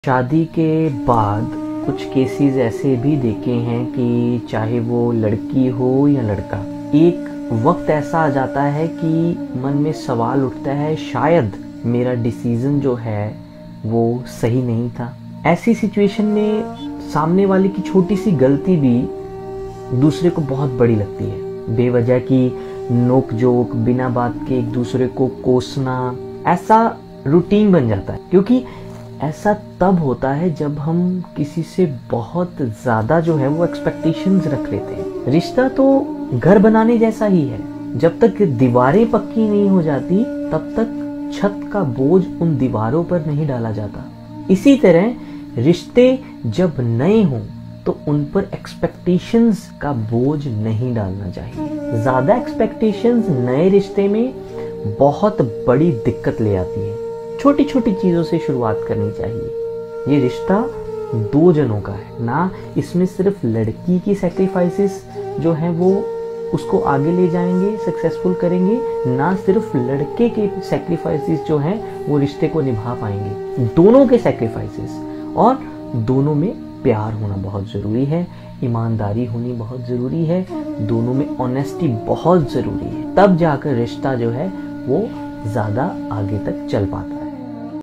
शादी के बाद कुछ केसेस ऐसे भी देखे हैं कि चाहे वो लड़की हो या लड़का, एक वक्त ऐसा आ जाता है कि मन में सवाल उठता है शायद मेरा डिसीजन जो है वो सही नहीं था। ऐसी सिचुएशन में सामने वाले की छोटी सी गलती भी दूसरे को बहुत बड़ी लगती है। बेवजह की नोक जोक, बिना बात के एक दूसरे को कोसना, ऐसा रूटीन बन जाता है। क्योंकि ऐसा तब होता है जब हम किसी से बहुत ज़्यादा जो है वो एक्सपेक्टेशंस रख लेते हैं। रिश्ता तो घर बनाने जैसा ही है, जब तक दीवारें पक्की नहीं हो जाती तब तक छत का बोझ उन दीवारों पर नहीं डाला जाता। इसी तरह रिश्ते जब नए हों तो उन पर एक्सपेक्टेशंस का बोझ नहीं डालना चाहिए। ज़्यादा एक्सपेक्टेशंस नए रिश्ते में बहुत बड़ी दिक्कत ले आती है। छोटी छोटी चीज़ों से शुरुआत करनी चाहिए। ये रिश्ता दो जनों का है ना, इसमें सिर्फ लड़की की सैक्रिफाइसेस जो हैं वो उसको आगे ले जाएंगे, सक्सेसफुल करेंगे, ना सिर्फ लड़के के सैक्रिफाइसेस जो हैं वो रिश्ते को निभा पाएंगे। दोनों के सैक्रिफाइसेस और दोनों में प्यार होना बहुत ज़रूरी है, ईमानदारी होनी बहुत ज़रूरी है, दोनों में ऑनेस्टी बहुत ज़रूरी है। तब जाकर रिश्ता जो है वो ज़्यादा आगे तक चल पाता है।